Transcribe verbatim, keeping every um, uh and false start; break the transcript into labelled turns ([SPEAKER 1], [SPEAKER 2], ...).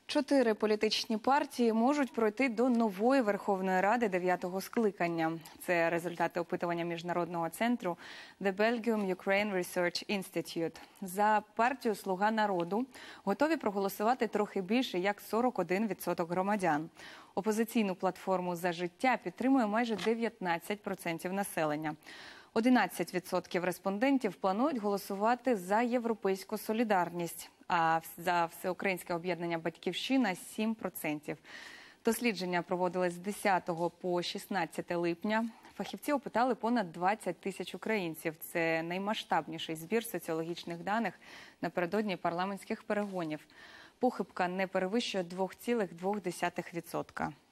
[SPEAKER 1] Чотири політичні партії можуть пройти до нової Верховної Ради дев'ятого скликання. Це результати опитування міжнародного центру The Belgium Ukraine Research Institute. За партію «Слуга народу» готові проголосувати трохи більше, як сорок один відсоток громадян. Опозиційну платформу «За життя» підтримує майже дев'ятнадцять відсотків населення. одинадцять відсотків респондентів планують голосувати за європейську солідарність, а за всеукраїнське об'єднання «Батьківщина» – сім відсотків. Дослідження проводились з десятого по шістнадцяте липня. Фахівці опитали понад двадцять тисяч українців. Це наймасштабніший збір соціологічних даних напередодні парламентських перегонів. Похибка не перевищує двох цілих двох десятих відсотка.